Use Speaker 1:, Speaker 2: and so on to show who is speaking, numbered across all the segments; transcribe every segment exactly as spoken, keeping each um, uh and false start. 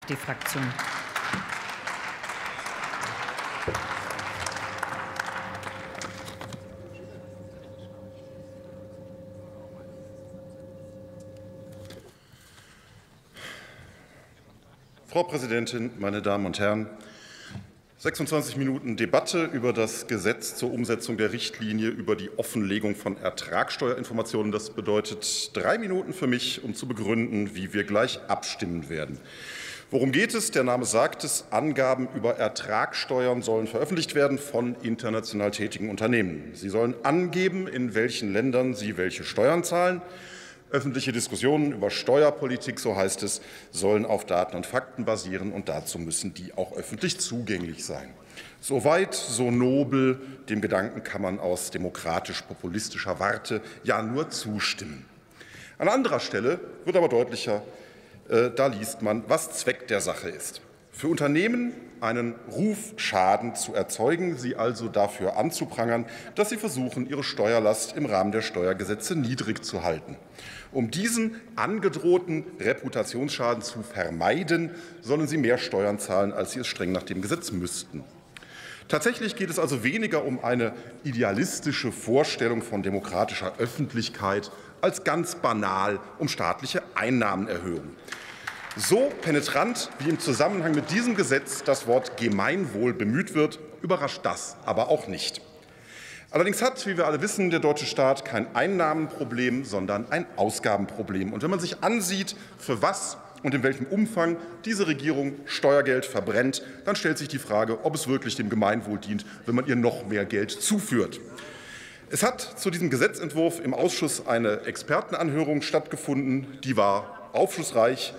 Speaker 1: AfD-Fraktion.
Speaker 2: Frau Präsidentin, meine Damen und Herren! sechsundzwanzig Minuten Debatte über das Gesetz zur Umsetzung der Richtlinie über die Offenlegung von Ertragssteuerinformationen. Das bedeutet drei Minuten für mich, um zu begründen, wie wir gleich abstimmen werden. Worum geht es? Der Name sagt es. Angaben über Ertragssteuern sollen veröffentlicht werden von international tätigen Unternehmen. Sie sollen angeben, in welchen Ländern sie welche Steuern zahlen. Öffentliche Diskussionen über Steuerpolitik, so heißt es, sollen auf Daten und Fakten basieren, und dazu müssen die auch öffentlich zugänglich sein. So weit, so nobel, dem Gedanken kann man aus demokratisch-populistischer Warte ja nur zustimmen. An anderer Stelle wird aber deutlicher, äh, da liest man, was Zweck der Sache ist. Für Unternehmen einen Rufschaden zu erzeugen, sie also dafür anzuprangern, dass sie versuchen, ihre Steuerlast im Rahmen der Steuergesetze niedrig zu halten. Um diesen angedrohten Reputationsschaden zu vermeiden, sollen sie mehr Steuern zahlen, als sie es streng nach dem Gesetz müssten. Tatsächlich geht es also weniger um eine idealistische Vorstellung von demokratischer Öffentlichkeit als ganz banal um staatliche Einnahmenerhöhung. So penetrant, wie im Zusammenhang mit diesem Gesetz das Wort Gemeinwohl bemüht wird, überrascht das aber auch nicht. Allerdings hat, wie wir alle wissen, der deutsche Staat kein Einnahmenproblem, sondern ein Ausgabenproblem. Und wenn man sich ansieht, für was und in welchem Umfang diese Regierung Steuergeld verbrennt, dann stellt sich die Frage, ob es wirklich dem Gemeinwohl dient, wenn man ihr noch mehr Geld zuführt. Es hat zu diesem Gesetzentwurf im Ausschuss eine Expertenanhörung stattgefunden. Die war aufschlussreich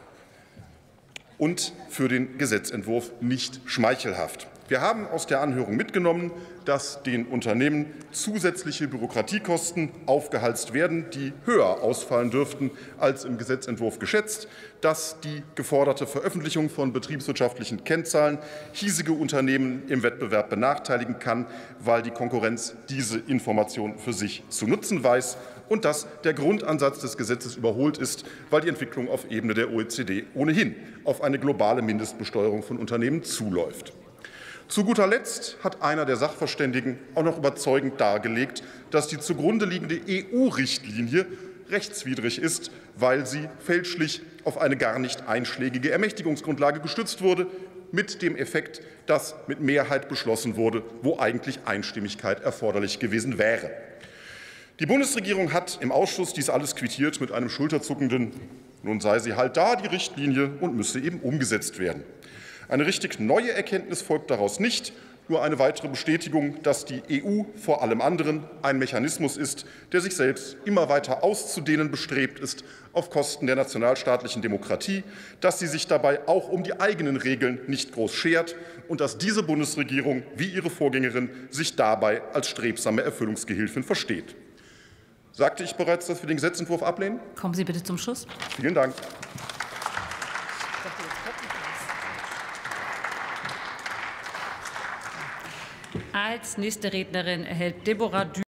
Speaker 2: und für den Gesetzentwurf nicht schmeichelhaft. Wir haben aus der Anhörung mitgenommen, dass den Unternehmen zusätzliche Bürokratiekosten aufgehalst werden, die höher ausfallen dürften als im Gesetzentwurf geschätzt, dass die geforderte Veröffentlichung von betriebswirtschaftlichen Kennzahlen hiesige Unternehmen im Wettbewerb benachteiligen kann, weil die Konkurrenz diese Information für sich zu nutzen weiß, und dass der Grundansatz des Gesetzes überholt ist, weil die Entwicklung auf Ebene der O E C D ohnehin auf eine globale Mindestbesteuerung von Unternehmen zuläuft. Zu guter Letzt hat einer der Sachverständigen auch noch überzeugend dargelegt, dass die zugrunde liegende E U-Richtlinie rechtswidrig ist, weil sie fälschlich auf eine gar nicht einschlägige Ermächtigungsgrundlage gestützt wurde, mit dem Effekt, dass mit Mehrheit beschlossen wurde, wo eigentlich Einstimmigkeit erforderlich gewesen wäre. Die Bundesregierung hat im Ausschuss dies alles quittiert mit einem schulterzuckenden „Nun sei sie halt da, die Richtlinie, und müsse eben umgesetzt werden“. Eine richtig neue Erkenntnis folgt daraus nicht, nur eine weitere Bestätigung, dass die E U vor allem anderen ein Mechanismus ist, der sich selbst immer weiter auszudehnen bestrebt ist auf Kosten der nationalstaatlichen Demokratie, dass sie sich dabei auch um die eigenen Regeln nicht groß schert und dass diese Bundesregierung wie ihre Vorgängerin sich dabei als strebsame Erfüllungsgehilfin versteht. Sagte ich bereits, dass wir den Gesetzentwurf ablehnen?
Speaker 1: Kommen Sie bitte zum Schluss.
Speaker 2: Vielen Dank.
Speaker 1: Als nächste Rednerin erhält Deborah Dü